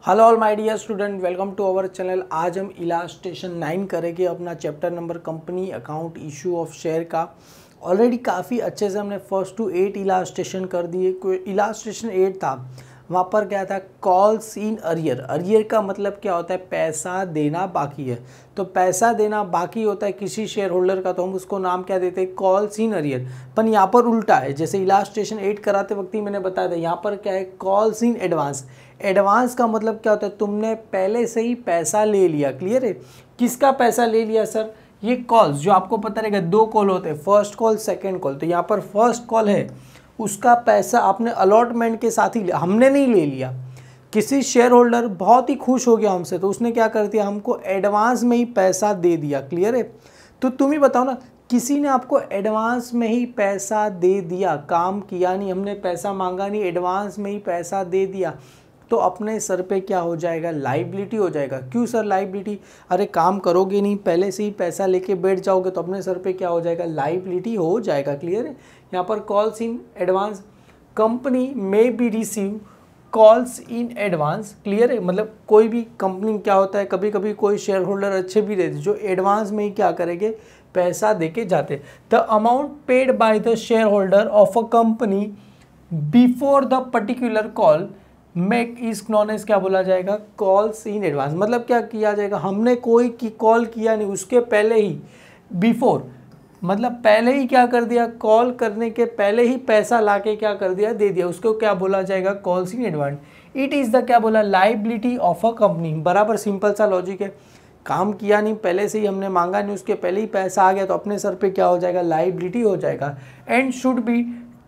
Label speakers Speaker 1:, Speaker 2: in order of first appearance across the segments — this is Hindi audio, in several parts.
Speaker 1: Hello all my dear student, welcome to our channel. आज हम इलास्ट्रेशन 9 करेंगे अपना chapter number company account issue of share का। ऑलरेडी काफ़ी अच्छे से हमने फर्स्ट टू 8 इलास्ट्रेशन कर दिए। कोई इलास्ट्रेशन 8 था, वहाँ पर क्या था, कॉल्स इन अरियर। अरियर का मतलब क्या होता है, पैसा देना बाकी है। तो पैसा देना बाकी होता है किसी शेयर होल्डर का, तो हम उसको नाम क्या देते हैं, कॉल्स इन अरियर। पर यहाँ पर उल्टा है, जैसे इलास्ट्रेशन 8 कराते वक्त ही मैंने बताया था, यहाँ पर क्या है, कॉल्स इन एडवांस। एडवांस का मतलब क्या होता है, तुमने पहले से ही पैसा ले लिया। क्लियर है? किसका पैसा ले लिया सर? ये कॉल्स जो आपको पता रहेगा, 2 कॉल होते हैं, फर्स्ट कॉल सेकंड कॉल। तो यहाँ पर फर्स्ट कॉल है, उसका पैसा आपने अलॉटमेंट के साथ ही लिया, हमने नहीं ले लिया। किसी शेयर होल्डर बहुत ही खुश हो गया हमसे, तो उसने क्या कर दिया, हमको एडवांस में ही पैसा दे दिया। क्लियर है? तो तुम ही बताओ ना, किसी ने आपको एडवांस में ही पैसा दे दिया, काम किया नहीं, हमने पैसा मांगा नहीं, एडवांस में ही पैसा दे दिया, तो अपने सर पे क्या हो जाएगा, लाइबिलिटी हो जाएगा। क्यों सर लाइबिलिटी? अरे काम करोगे नहीं, पहले से ही पैसा लेके बैठ जाओगे, तो अपने सर पे क्या हो जाएगा, लाइबिलिटी हो जाएगा। क्लियर है? यहाँ पर कॉल्स इन एडवांस, कंपनी में be receive calls in advance. Clear है? मतलब कोई भी कंपनी क्या होता है, कभी कभी कोई शेयर होल्डर अच्छे भी रहते जो एडवांस में ही क्या करेंगे, पैसा देके जाते। The amount paid by the share holder of a company before the particular call make is known as क्या बोला जाएगा, कॉल्स इन एडवांस। मतलब क्या किया जाएगा, हमने कोई की कॉल किया नहीं, उसके पहले ही, बिफोर मतलब पहले ही क्या कर दिया, कॉल करने के पहले ही पैसा लाके क्या कर दिया, दे दिया, उसको क्या बोला जाएगा, calls in advance. It is the क्या बोला, लाइबिलिटी ऑफ अ कंपनी। बराबर सिंपल सा लॉजिक है। काम किया नहीं, पहले से ही हमने मांगा नहीं, उसके पहले ही पैसा आ गया, तो अपने सर पे क्या हो जाएगा, लाइबिलिटी हो जाएगा। And should be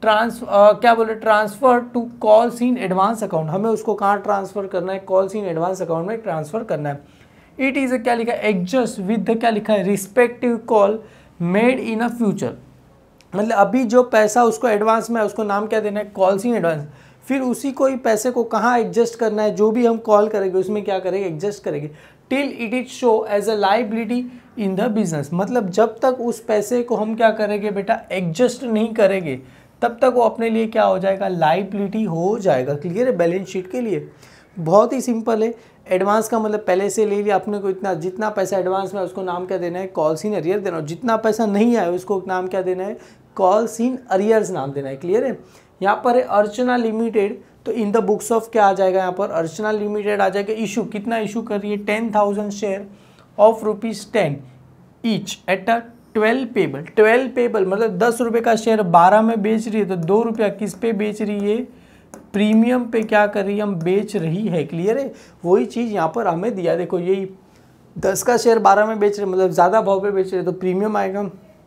Speaker 1: transfer to calls in advance account. हमें उसको कहाँ ट्रांसफर करना है, कॉल्स इन एडवांस अकाउंट में ट्रांसफर करना है। इट इज क्या लिखा है, एडजस्ट विद द क्या लिखा है, respective call made in a future. मतलब अभी जो पैसा उसको एडवांस में है, उसको नाम क्या देना है, कॉल्स इन एडवांस। फिर उसी को ही पैसे को कहाँ एडजस्ट करना है, जो भी हम कॉल करेंगे उसमें क्या करेंगे, एडजस्ट करेंगे। Till it is show as a liability in the business. मतलब जब तक उस पैसे को हम क्या करेंगे बेटा, एडजस्ट नहीं करेंगे, तब तक वो अपने लिए क्या हो जाएगा, लाइबिलिटी हो जाएगा। क्लियर है? बैलेंस शीट के लिए बहुत ही सिंपल है। एडवांस का मतलब पहले से ले लिया अपने को, इतना जितना पैसा एडवांस में उसको नाम क्या देना है, कॉल्स इन अरियर देना। जितना पैसा नहीं आया उसको नाम क्या देना है, कॉल्स इन अरियर्स नाम देना है। क्लियर है? यहाँ पर है अर्चना लिमिटेड, तो इन द बुक्स ऑफ क्या आ जाएगा, यहाँ पर अर्चना लिमिटेड आ जाएगा। इशू कितना इशू कर रही है, 10,000 share of ₹10 each at a 12 payable. 12 payable मतलब 10 रुपये का शेयर 12 में बेच रही है, तो 2 रुपया किस पे बेच रही है, प्रीमियम पे क्या कर रही है, हम बेच रही है। क्लियर है? वही चीज़ यहाँ पर हमें दिया, देखो यही 10 का शेयर 12 में बेच रहे, मतलब ज़्यादा भाव पे बेच रहे, तो प्रीमियम आएगा।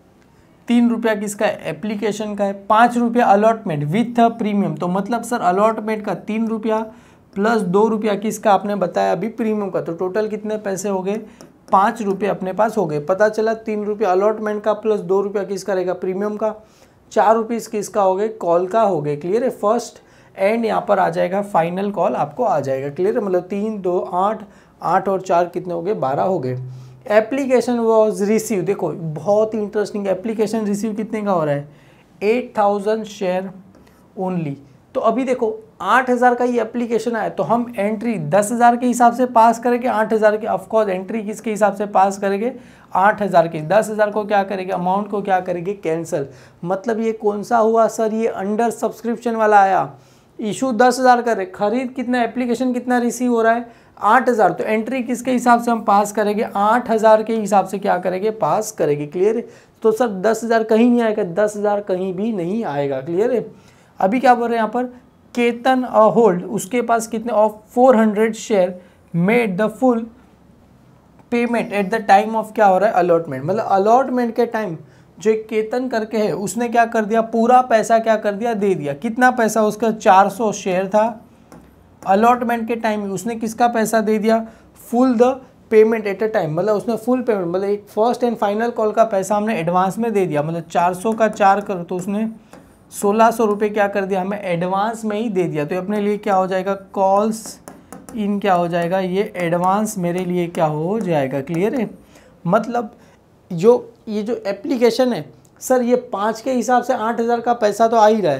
Speaker 1: 3 रुपया किसका है, एप्लीकेशन का है। 5 रुपया अलॉटमेंट विथ अ प्रीमियम, तो मतलब सर अलॉटमेंट का 3 रुपया प्लस 2 रुपया किसका, आपने बताया अभी प्रीमियम का, तो टोटल कितने पैसे हो गए, 5 रुपये अपने पास हो गए। पता चला 3 रुपया अलॉटमेंट का प्लस 2 रुपया किसका रहेगा, प्रीमियम का। 4 रुपीज़ किसका हो गए, कॉल का हो गए। क्लियर है? फर्स्ट एंड यहाँ पर आ जाएगा फाइनल कॉल आपको आ जाएगा। क्लियर है? मतलब 3 2 8 8 और 4 कितने हो गए, 12 हो गए। एप्लीकेशन वॉज रिसीव, देखो बहुत ही इंटरेस्टिंग, एप्लीकेशन रिसीव कितने का हो रहा है, 8,000 शेयर ओनली। तो अभी देखो 8,000 का ये एप्लीकेशन आया, तो हम एंट्री 10,000 के हिसाब से पास करेंगे, 8,000 की ऑफकोर्स एंट्री किसके हिसाब से पास करेंगे, 8,000 की। 10,000 को क्या करेंगे, अमाउंट को क्या करेंगे, कैंसिल। मतलब ये कौन सा हुआ सर, ये अंडर सब्सक्रिप्शन वाला आया। इशू 10,000 कर रहे, खरीद कितना, एप्लीकेशन कितना रिसीव हो रहा है, 8,000। तो एंट्री किसके हिसाब से हम पास करेंगे, 8,000 के हिसाब से क्या करेंगे, पास करेंगे। क्लियर है? तो सर 10,000 कहीं नहीं आएगा, 10,000 कहीं भी नहीं आएगा। क्लियर है? अभी क्या बोल रहे हैं यहाँ पर, केतन होल्ड, उसके पास कितने of 400 share made the full payment at the time of क्या हो रहा है, अलॉटमेंट। मतलब अलॉटमेंट के टाइम जो केतन करके है, उसने क्या कर दिया, पूरा पैसा क्या कर दिया, दे दिया। कितना पैसा उसका, 400 शेयर था। अलॉटमेंट के टाइम उसने किसका पैसा दे दिया, full the payment at a time, मतलब उसने फुल पेमेंट, मतलब एक फर्स्ट एंड फाइनल कॉल का पैसा हमने एडवांस में दे दिया। मतलब 400 का 4 करो तो उसने 1,600 रुपये क्या कर दिया, हमें एडवांस में ही दे दिया। तो अपने लिए क्या हो जाएगा, कॉल्स इन क्या हो जाएगा, ये एडवांस मेरे लिए क्या हो जाएगा। क्लियर है? मतलब ये जो एप्लीकेशन है सर, ये 5 के हिसाब से 8,000 का पैसा तो आ ही रहा है,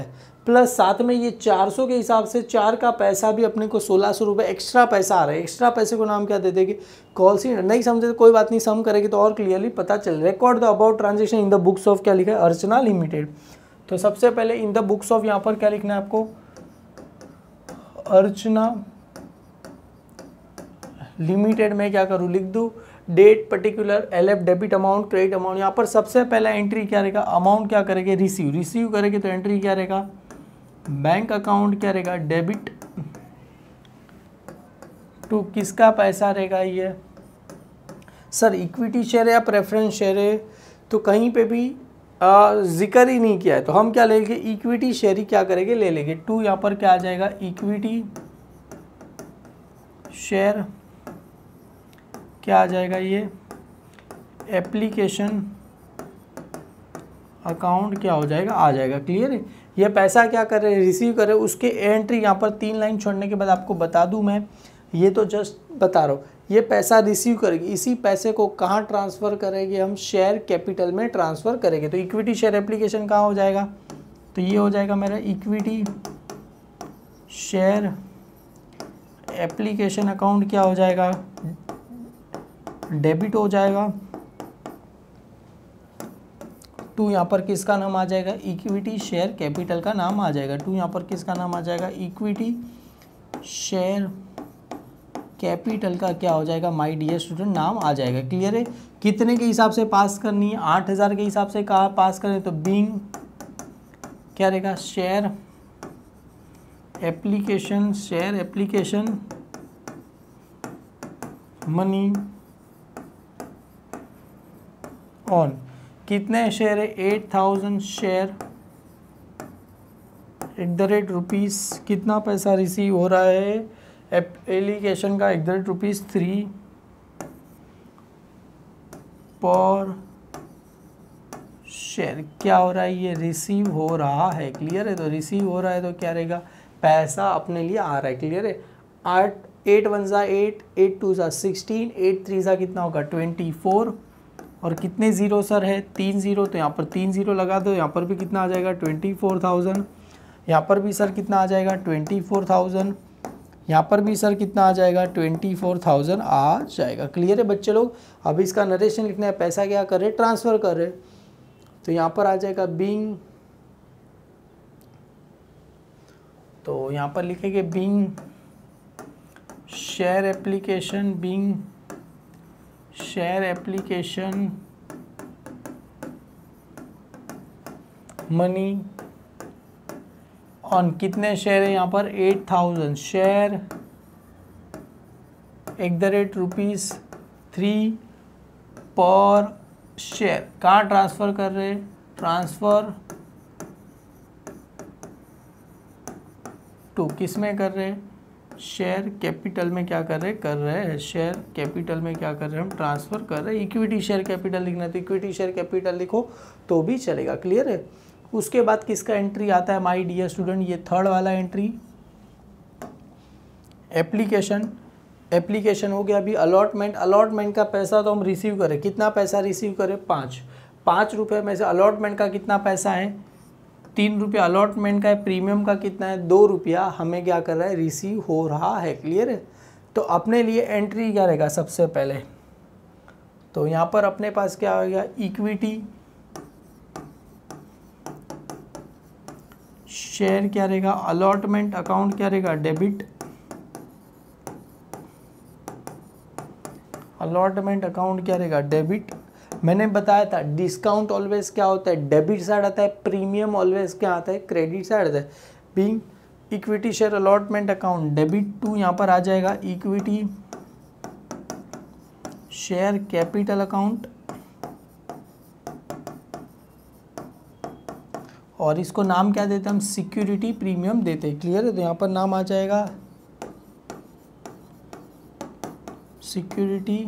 Speaker 1: प्लस साथ में ये 400 के हिसाब से 4 का पैसा भी अपने को 1600 रुपये एक्स्ट्रा पैसा आ रहा है। एक्स्ट्रा पैसे को नाम क्या दे देंगे, कॉल सी। नहीं समझे तो कोई बात नहीं, सम करेगी तो और क्लियरली पता चल। Record the about transaction in the books of, क्या लिखा है, अर्चना लिमिटेड। तो सबसे पहले इन द बुक्स ऑफ यहाँ पर क्या लिखना है आपको, अर्चना लिमिटेड में क्या करूँ, लिख दूँ date particular, LF debit amount, credit amount. यहाँ पर सबसे पहला एंट्री क्या रहेगा, अमाउंट क्या करेंगे, रिसीव करेंगे तो एंट्री क्या रहेगा, बैंक अकाउंट क्या रहेगा, डेबिट टू किसका पैसा रहेगा ये, सर इक्विटी शेयर या प्रेफरेंस शेयर है, तो कहीं पे भी जिक्र ही नहीं किया है, तो हम क्या लेंगे, इक्विटी शेयर ही क्या करेंगे, ले लेंगे। टू यहाँ पर क्या आ जाएगा, इक्विटी शेयर क्या आ जाएगा, ये एप्लीकेशन अकाउंट क्या हो जाएगा, आ जाएगा। क्लियर है। ये पैसा क्या कर रहे हैं, रिसीव कर रहे हैं। उसके एंट्री यहाँ पर 3 लाइन छोड़ने के बाद आपको बता दूं मैं, ये तो जस्ट बता रहा हूँ। ये पैसा रिसीव करेगी, इसी पैसे को कहाँ ट्रांसफ़र करेंगे, हम शेयर कैपिटल में ट्रांसफ़र करेंगे। तो इक्विटी शेयर एप्लीकेशन कहाँ हो जाएगा, तो ये हो जाएगा मेरा इक्विटी शेयर एप्लीकेशन अकाउंट क्या हो जाएगा, डेबिट हो जाएगा। टू यहाँ पर किसका नाम आ जाएगा, इक्विटी शेयर कैपिटल का नाम आ जाएगा। टू यहाँ पर किसका नाम आ जाएगा, इक्विटी शेयर कैपिटल का क्या हो जाएगा, माय डियर स्टूडेंट, नाम आ जाएगा। क्लियर है। कितने के हिसाब से पास करनी है, 8000 के हिसाब से कहाँ पास करें, तो बीइंग क्या रहेगा, शेयर एप्लीकेशन मनी ऑन, कितने शेयर है, 8000 शेयर @रुपीस, कितना पैसा रिसीव हो रहा है एप्लीकेशन का, ₹3 पर शेयर क्या हो रहा है, ये रिसीव हो रहा है। क्लियर है। तो रिसीव हो रहा है तो क्या रहेगा, पैसा अपने लिए आ रहा है। क्लियर है। 8 1 8, 8 2 16, 8 3 कितना होगा 24, और कितने ज़ीरो सर है, 3 ज़ीरो, तो यहाँ पर 3 ज़ीरो लगा दो। यहाँ पर भी कितना आ जाएगा 24,000, यहाँ पर भी सर कितना आ जाएगा 24,000, यहाँ पर भी सर कितना आ जाएगा 24,000 आ जाएगा। क्लियर है बच्चे लोग। अब इसका नरेशन लिखना है, पैसा क्या कर रहे, ट्रांसफ़र कर रहे, तो यहाँ पर आ जाएगा बीइंग, तो यहाँ पर लिखेंगे being share application, being share application money on, कितने शेयर है यहाँ पर 8000 शेयर ₹3 पर शेयर, कहाँ ट्रांसफ़र कर रहे हैं, ट्रांसफ़र टू किस में कर रहे हैं, शेयर कैपिटल में क्या कर रहे हैं, शेयर कैपिटल में क्या कर रहे हैं, हम ट्रांसफ़र कर रहे हैं। इक्विटी शेयर कैपिटल लिखना है तो इक्विटी शेयर कैपिटल लिखो तो भी चलेगा। क्लियर है। उसके बाद किसका एंट्री आता है माय डियर स्टूडेंट, ये थर्ड वाला एंट्री एप्लीकेशन हो गया। अभी अलॉटमेंट का पैसा तो हम रिसीव करें, कितना पैसा रिसीव करें, 5 रुपये में से अलॉटमेंट का कितना पैसा है, 3 रुपया अलॉटमेंट का है, प्रीमियम का कितना है 2 रुपया, हमें क्या कर रहा है, रिसीव हो रहा है। क्लियर है। तो अपने लिए एंट्री क्या रहेगा सबसे पहले, तो यहाँ पर अपने पास क्या होगा, इक्विटी शेयर क्या रहेगा, अलॉटमेंट अकाउंट क्या रहेगा, डेबिट, अलॉटमेंट अकाउंट क्या रहेगा, डेबिट। मैंने बताया था डिस्काउंट ऑलवेज क्या होता है, डेबिट साइड आता है, प्रीमियम ऑलवेज क्या आता है, क्रेडिट साइड आता है। Being equity share allotment account debit to, यहाँ पर आ जाएगा इक्विटी शेयर कैपिटल अकाउंट, और इसको नाम क्या देते हैं हम, सिक्योरिटी प्रीमियम देते हैं। क्लियर है। तो यहाँ पर नाम आ जाएगा सिक्योरिटी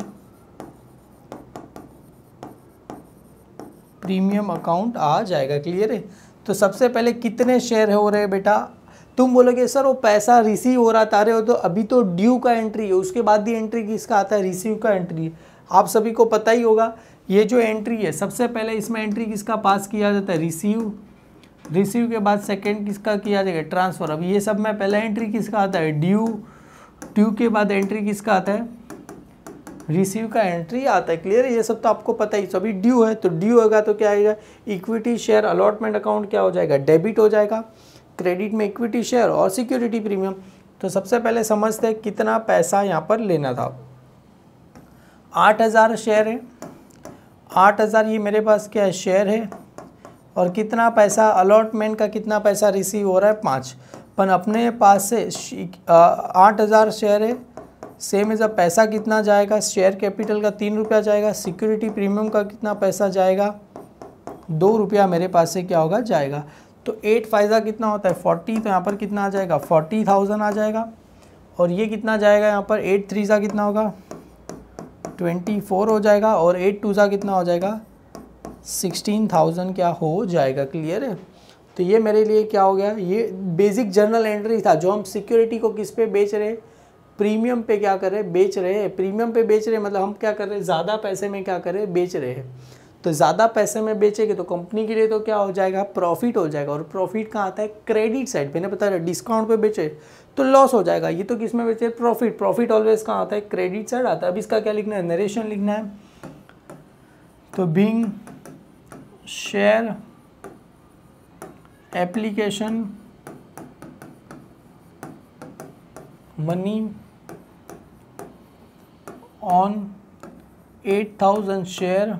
Speaker 1: प्रीमियम अकाउंट आ जाएगा। क्लियर है। तो सबसे पहले कितने शेयर हो रहे हैं बेटा, तुम बोलोगे सर वो पैसा रिसीव हो रहा था, रहे हो तो अभी तो ड्यू का एंट्री है, उसके बाद ही एंट्री किसका आता है, रिसीव का एंट्री है। आप सभी को पता ही होगा ये जो एंट्री है सबसे पहले इसमें एंट्री किसका पास किया जाता है, रिसीव रिसीव के बाद सेकंड किसका किया जाएगा, ट्रांसफ़र। अब ये सब में पहला एंट्री किसका आता है, ड्यू। ड्यू के बाद एंट्री किसका आता है, रिसीव का एंट्री आता है। क्लियर है, ये सब तो आपको पता ही। सभी ड्यू है तो ड्यू होगा तो क्या आएगा, इक्विटी शेयर अलॉटमेंट अकाउंट क्या हो जाएगा, डेबिट हो जाएगा। क्रेडिट में इक्विटी शेयर और सिक्योरिटी प्रीमियम। तो सबसे पहले समझते हैं कितना पैसा यहाँ पर लेना था। 8000 शेयर है, 8000 ये मेरे पास क्या है, शेयर है। और कितना पैसा अलॉटमेंट का, कितना पैसा रिसीव हो रहा है, 5। पर अपने पास से 8000 शेयर है, सेम एज अ पैसा कितना जाएगा, शेयर कैपिटल का 3 रुपया जाएगा, सिक्योरिटी प्रीमियम का कितना पैसा जाएगा, 2 रुपया मेरे पास से क्या होगा, जाएगा। तो 8 फायदा कितना होता है, 40। तो यहाँ पर कितना आ जाएगा, 40,000 आ जाएगा। और ये कितना जाएगा यहाँ पर, 8 3 सा कितना होगा, 24 हो जाएगा। और 8 2 सा कितना हो जाएगा, 16,000 क्या हो जाएगा। क्लियर है। तो ये मेरे लिए क्या हो गया, ये बेसिक जर्नल एंट्री था जो हम सिक्योरिटी को किस पे बेच रहे, प्रीमियम पे क्या कर रहे हैं, बेच रहे हैं। प्रीमियम पे बेच रहे हैं मतलब हम क्या कर रहे हैं, ज़्यादा पैसे में क्या कर रहे हैं, बेच रहे हैं। तो ज़्यादा पैसे में बेचेंगे तो कंपनी के लिए तो क्या हो जाएगा, प्रॉफिट हो जाएगा। और प्रॉफिट कहाँ आता है, क्रेडिट साइड। मैंने बताया डिस्काउंट पे बेचे तो लॉस हो जाएगा। ये तो किस में बेचे, प्रॉफिट। प्रॉफिट ऑलवेज कहाँ आता है, क्रेडिट साइड आता है। अब इसका क्या लिखना है, नरेशन लिखना है। तो being share application money on 8000 share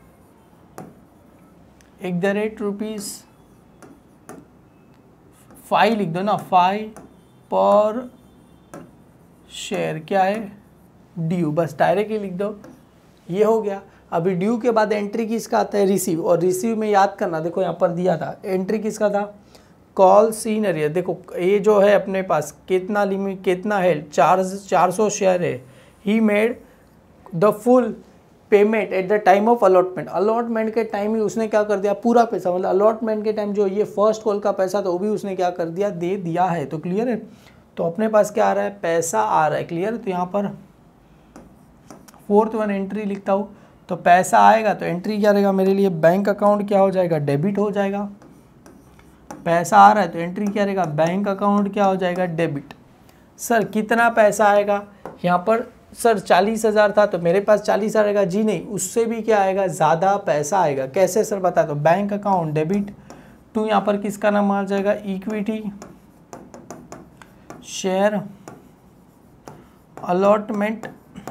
Speaker 1: ₹5 5 लिख दो ना, 5 पर शेयर क्या है, ड्यू। बस डायरेक्टली लिख दो, ये हो गया। अभी ड्यू के बाद एंट्री किसका आता है, रिसीव। और रिसीव में याद करना, देखो यहाँ पर दिया था एंट्री किसका था, कॉल सीन एरिया। देखो ये जो है अपने पास कितना लिमिट, कितना है, 400 शेयर है। ही made the full payment at the time of allotment. Allotment के टाइम ही उसने क्या कर दिया, पूरा पैसा, मतलब अलॉटमेंट के टाइम जो ये फर्स्ट कॉल का पैसा था वो भी उसने क्या कर दिया, दे दिया है। तो क्लियर है। तो अपने पास क्या आ रहा है, पैसा आ रहा है। क्लियर। तो यहाँ पर 4th वन एंट्री लिखता हूँ। तो पैसा आएगा तो एंट्री क्या रहेगा मेरे लिए, बैंक अकाउंट क्या हो जाएगा, डेबिट हो जाएगा। पैसा आ रहा है तो एंट्री क्या रहेगा, बैंक अकाउंट क्या हो जाएगा, डेबिट। सर कितना पैसा आएगा यहाँ पर, सर 40,000 था तो मेरे पास 40,000 आएगा। जी नहीं, उससे भी क्या आएगा, ज़्यादा पैसा आएगा। कैसे सर बता दो, बैंक अकाउंट डेबिट टू यहाँ पर किसका नाम आ जाएगा, equity share allotment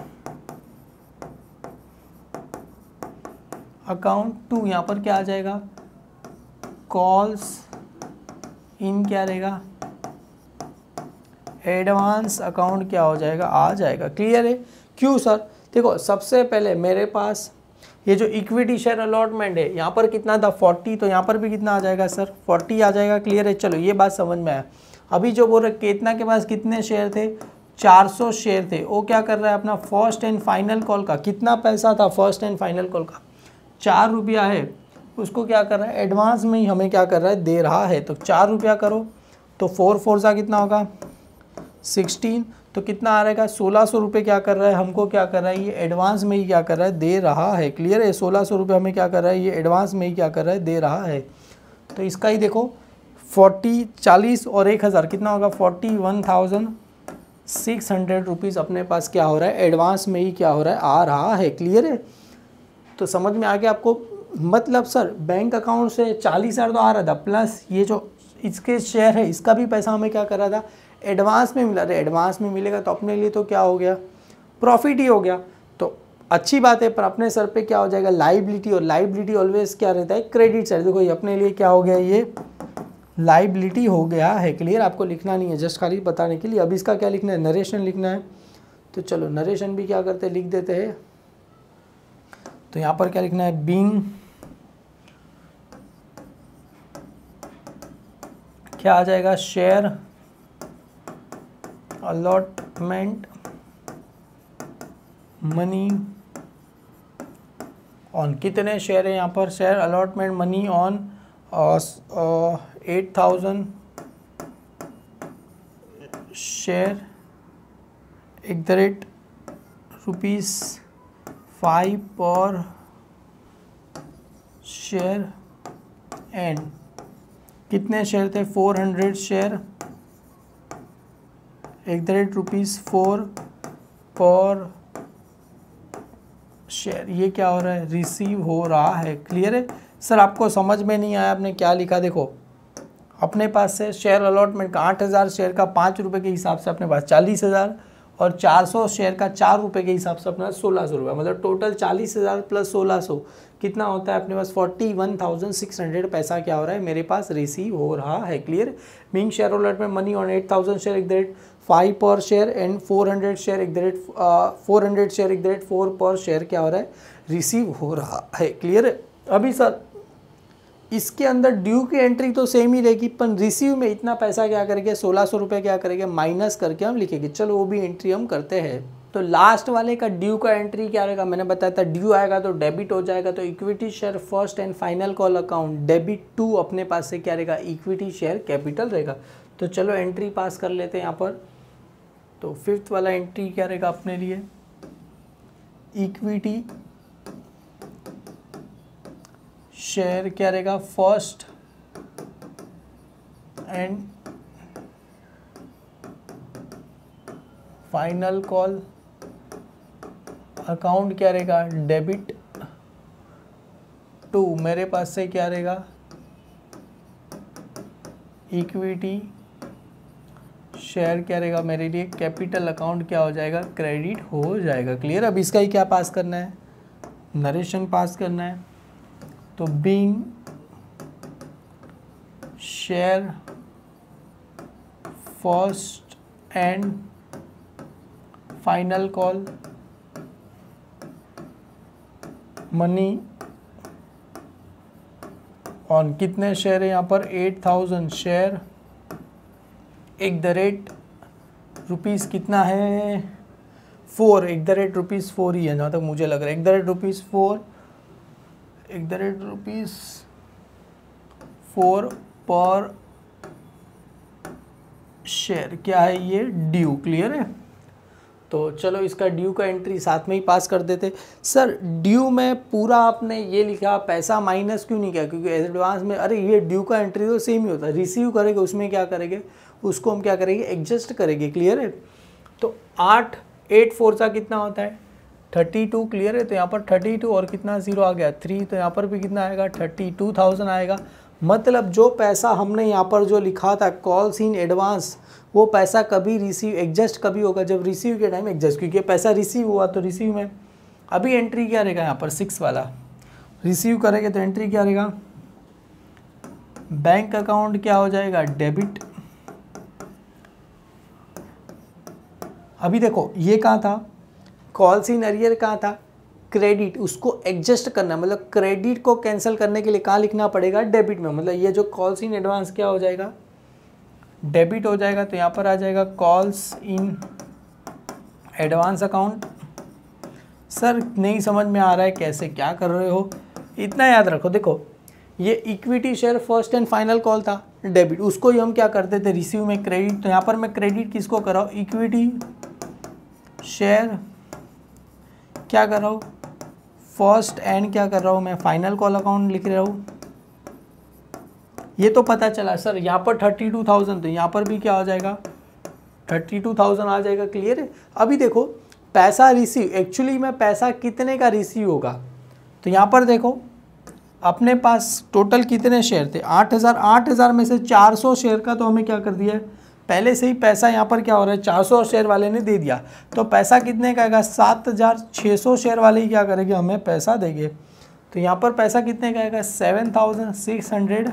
Speaker 1: account to यहाँ पर क्या आ जाएगा, कॉल्स इन क्या रहेगा, एडवांस अकाउंट क्या हो जाएगा, आ जाएगा। क्लियर है। क्यों सर, देखो सबसे पहले मेरे पास ये जो इक्विटी शेयर अलॉटमेंट है यहाँ पर कितना था, 40। तो यहाँ पर भी कितना आ जाएगा सर, 40 आ जाएगा। क्लियर है। चलो ये बात समझ में आया। अभी जो बोल रहे केतना के पास कितने शेयर थे, 400 शेयर थे। वो क्या कर रहा है, अपना फर्स्ट एंड फाइनल कॉल का कितना पैसा था, फर्स्ट एंड फाइनल कॉल का 4 रुपया है, उसको क्या कर रहा है, एडवांस में ही हमें क्या कर रहा है, दे रहा है। तो 4 रुपया करो तो 4 4 सा कितना होगा, 16। तो कितना आ रहेगा, 1600 रुपये क्या कर रहा है, हमको क्या कर रहा है, ये एडवांस में ही क्या कर रहा है, दे रहा है। क्लियर है। 1600 रुपये हमें क्या कर रहा है, ये एडवांस में ही क्या कर रहा है, दे रहा है। तो इसका ही देखो 40 40 और 1000 कितना होगा, 41,600 रुपीज़ अपने पास क्या हो रहा है, एडवांस में ही क्या हो रहा है, आ रहा है। क्लियर है। तो समझ में आ गया आपको। मतलब सर बैंक अकाउंट से 40,000 तो आ रहा था, प्लस ये जो इसके शेयर है इसका भी पैसा हमें क्या कर रहा था, एडवांस में मिला रहा है। एडवांस में मिलेगा तो अपने लिए तो क्या हो गया, प्रॉफिट ही हो गया। तो अच्छी बात है। पर अपने सर पे क्या हो जाएगा, लाइबिलिटी। और लाइबिलिटी ऑलवेज क्या रहता है, क्रेडिट साइड। देखो ये अपने लिए क्या हो गया, ये लाइबिलिटी हो गया है। क्लियर। आपको लिखना नहीं है, जस्ट खाली बताने के लिए। अब इसका क्या लिखना है, नरेशन लिखना है। तो चलो नरेशन भी क्या करते हैं, लिख देते हैं। तो यहाँ पर क्या लिखना है, बीइंग क्या आ जाएगा, शेयर अलॉटमेंट मनी ऑन, कितने शेयर है यहाँ पर, share allotment money on 8000 share ₹5 पर शेयर एंड कितने शेयर थे, 400 शेयर ₹4 पर शेयर। ये क्या हो रहा है, रिसीव हो रहा है। क्लियर है सर? आपको समझ में नहीं आया आपने क्या लिखा, देखो अपने पास से शेयर अलॉटमेंट का 8000 शेयर का 5 रुपये के हिसाब से अपने पास 40,000 और 400 शेयर का 4 रुपये के हिसाब से अपने पास 1600 रुपये, मतलब टोटल 40,000 प्लस 1600 कितना होता है अपने पास 41,600 पैसा क्या हो रहा है मेरे पास रिसीव हो रहा है। Clear? Being share allotment money on 8,000 share @ 5 पर शेयर एंड 400 शेयर @ 4 पर शेयर क्या हो रहा है, रिसीव हो रहा है। क्लियर है? अभी सर इसके अंदर ड्यू की एंट्री तो सेम ही रहेगी, पर रिसीव में इतना पैसा क्या करेंगे, 1600 रुपये क्या करेंगे, माइनस करके हम लिखेंगे। चलो वो भी एंट्री हम करते हैं। तो लास्ट वाले का ड्यू का एंट्री क्या रहेगा, मैंने बताया था ड्यू आएगा तो डेबिट हो जाएगा, तो equity share first and final call account debit to अपने पास से क्या रहेगा, इक्विटी शेयर कैपिटल रहेगा। तो चलो एंट्री पास कर लेते हैं यहाँ पर। तो फिफ्थ वाला एंट्री क्या रहेगा अपने लिए, इक्विटी शेयर क्या रहेगा, first and final call account क्या रहेगा, डेबिट टू मेरे पास से क्या रहेगा, इक्विटी शेयर क्या रहेगा मेरे लिए, कैपिटल अकाउंट क्या हो जाएगा, क्रेडिट हो जाएगा। क्लियर? अब इसका ही क्या पास करना है, नरेशन पास करना है। तो being share first and final call money on कितने शेयर है यहाँ पर, 8,000 शेयर @ रुपीज़ कितना है, 4 @ रुपीज़ 4 ही है जहाँ तक मुझे लग रहा है, @ रुपीज़ 4 = ₹4 पर शेयर क्या है ये, ड्यू। क्लियर है? तो चलो इसका ड्यू का एंट्री साथ में ही पास कर देते। सर ड्यू में पूरा आपने ये लिखा, पैसा माइनस क्यों नहीं किया, क्योंकि एडवांस में अरे ये ड्यू का एंट्री तो सेम ही होता है, रिसीव करेंगे उसमें क्या करेंगे, उसको हम क्या करेंगे, एडजस्ट करेंगे। क्लियर है? तो 8 4 कितना होता है, 32। क्लियर है? तो यहाँ पर 32 और कितना जीरो आ गया 3, तो यहाँ पर भी कितना आएगा 32,000 आएगा। मतलब जो पैसा हमने यहाँ पर जो लिखा था कॉल्स इन एडवांस, वो पैसा कभी रिसीव एडजस्ट कभी होगा जब रिसीव के टाइम एडजस्ट, क्योंकि पैसा रिसीव हुआ तो रिसीव में। अभी एंट्री क्या रहेगा यहाँ पर 6 वाला, रिसीव करेंगे तो एंट्री क्या रहेगा, बैंक अकाउंट क्या हो जाएगा, डेबिट। अभी देखो ये कहाँ था, कॉल्स इन अरियर कहाँ था, क्रेडिट, उसको एडजस्ट करना, मतलब क्रेडिट को कैंसिल करने के लिए कहाँ लिखना पड़ेगा, डेबिट में। मतलब ये जो कॉल्स इन एडवांस क्या हो जाएगा, डेबिट हो जाएगा। तो यहाँ पर आ जाएगा calls in advance account. Sir नहीं समझ में आ रहा है कैसे क्या कर रहे हो, इतना याद रखो। देखो ये equity share first and final call था, डेबिट, उसको ही हम क्या करते थे, रिसीव में क्रेडिट। तो यहाँ पर मैं क्रेडिट किसको कर रहा हूँ, इक्विटी शेयर क्या कर रहा हूँ, फर्स्ट एंड क्या कर रहा हूँ मैं, फाइनल कॉल अकाउंट लिख रहा हूँ। ये तो पता चला सर यहाँ पर 32,000, तो यहाँ पर भी क्या हो जाएगा 32,000 आ जाएगा। क्लियर है? अभी देखो पैसा रिसीव, एक्चुअली में पैसा कितने का रिसीव होगा, तो यहाँ पर देखो अपने पास टोटल कितने शेयर थे, 8,000। 8,000 में से 400 शेयर का तो हमें क्या कर दिया है, पहले से ही पैसा यहाँ पर क्या हो रहा है, 400 शेयर वाले ने दे दिया, तो पैसा कितने का आएगा, 7,600 शेयर वाले ही क्या करेंगे, हमें पैसा देंगे। तो यहाँ पर पैसा कितने का आएगा, 7,600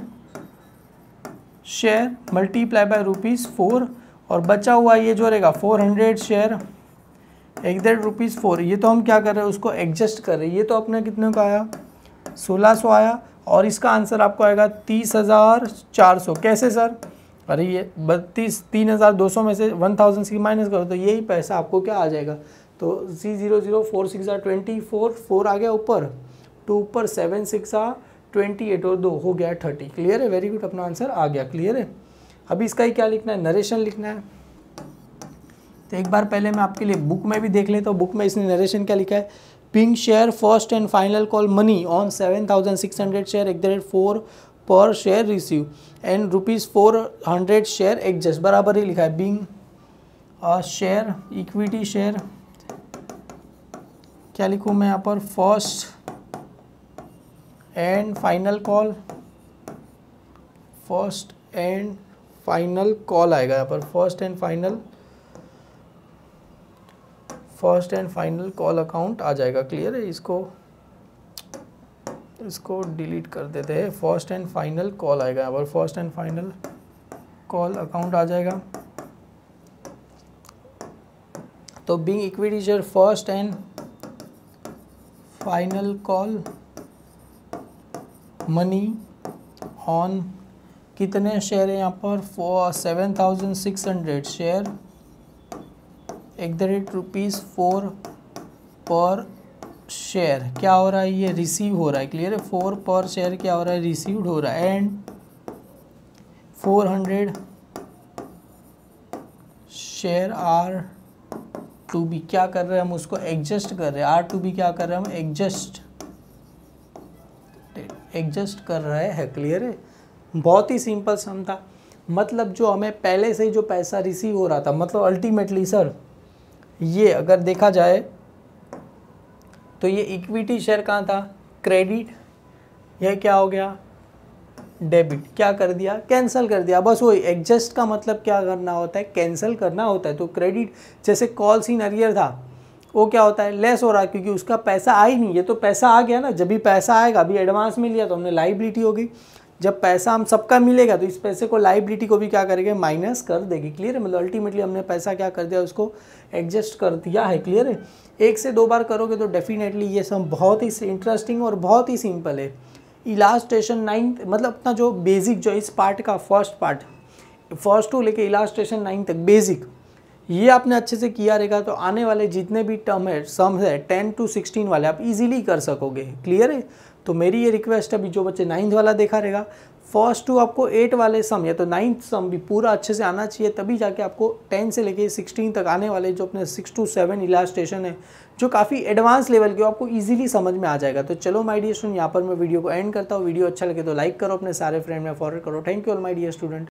Speaker 1: शेयर मल्टीप्लाई बाय ₹4, और बचा हुआ ये जो रहेगा 400 शेयर = ₹4। ये तो हम क्या कर रहे हैं, उसको एडजस्ट कर रहे हैं। ये तो अपने कितने का आया, 1600 आया, और इसका आंसर आपको आएगा 30,400। कैसे सर, अरे ये 3,200 में से 1,000 से माइनस करो तो यही पैसा आपको क्या आ जाएगा। तो 3,004,6 4 आ गया ऊपर, 2 ऊपर 7 6 28 और 2 हो गया 30। क्लियर है? वेरी गुड, अपना आंसर आ गया। क्लियर है? अभी इसका ही क्या लिखना है, नरेशन लिखना है। तो एक बार पहले मैं आपके लिए बुक में भी देख लेता हूँ, बुक में इसने नरेशन क्या लिखा है, being share first and final call money on 7,600 share = 4 पर share receive and ₹400 share adjust, बराबर ही लिखा है। Being a share equity share, क्या लिखूँ मैं यहाँ पर, first and final call, first and final call आएगा यहाँ पर, first and final call account आ जाएगा। क्लियर है? इसको डिलीट कर देते हैं। फर्स्ट एंड फाइनल कॉल आएगा यहाँ पर, first and final call account आ जाएगा। तो being equity share first and final call money on, कितने शेयर है यहाँ पर, 7,600 शेयर ₹4 पर शेयर, क्या हो रहा है, ये रिसीव हो रहा है। क्लियर है? 4 पर शेयर क्या हो रहा है, रिसीव्ड हो रहा है। And 400 share are to be, क्या कर रहे हैं हम, उसको एडजस्ट कर रहे हैं। आर टू बी क्या कर रहे हैं हम, एडजस्ट कर रहे हैं। क्लियर है? बहुत ही सिंपल सम था। मतलब जो हमें पहले से ही जो पैसा रिसीव हो रहा था, मतलब अल्टीमेटली सर ये अगर देखा जाए तो ये इक्विटी शेयर कहाँ था, क्रेडिट, यह क्या हो गया, डेबिट। क्या कर दिया, कैंसिल कर दिया। बस वही एडजस्ट का मतलब क्या करना होता है, कैंसिल करना होता है। तो क्रेडिट जैसे कॉल्स इन अरियर था, वो क्या होता है, लेस हो रहा है क्योंकि उसका पैसा आ ही नहीं, ये तो पैसा आ गया ना। जब भी पैसा आएगा, अभी एडवांस मिल लिया तो हमने लाइबिलिटी होगी। जब पैसा हम सबका मिलेगा तो इस पैसे को, लाइबिलिटी को भी क्या करेंगे, माइनस कर देगी। क्लियर है? मतलब अल्टीमेटली हमने पैसा क्या कर दिया, उसको एडजस्ट कर दिया है। क्लियर है? 1 से 2 बार करोगे तो डेफिनेटली ये सब बहुत ही इंटरेस्टिंग और बहुत ही सिंपल है। इलास्ट्रेशन 9th, मतलब अपना जो बेसिक जो इस पार्ट का फर्स्ट पार्ट, फर्स्ट टू लेके इलास्ट्रेशन 9 तक बेसिक, ये आपने अच्छे से किया रहेगा तो आने वाले जितने भी टर्म है, सम है 10 to 16 वाले आप इजीली कर सकोगे। क्लियर है? तो मेरी ये रिक्वेस्ट है, अभी जो बच्चे 9th वाला देखा रहेगा, फर्स्ट टू आपको 8 वाले सम या तो 9th सम भी पूरा अच्छे से आना चाहिए, तभी जाके आपको 10 से लेके 16 तक आने वाले जो अपने 6 to 7 इलास्ट्रेशन है, जो काफ़ी एडवांस लेवल के, आपको इजीली समझ में आ जाएगा। तो चलो माय डियर स्टूडेंट, यहाँ पर मैं वीडियो को एंड करता हूँ। वीडियो अच्छा लगे तो लाइक करो, अपने सारे फ्रेंड में फॉरवर्ड करो। Thank you all my dear student.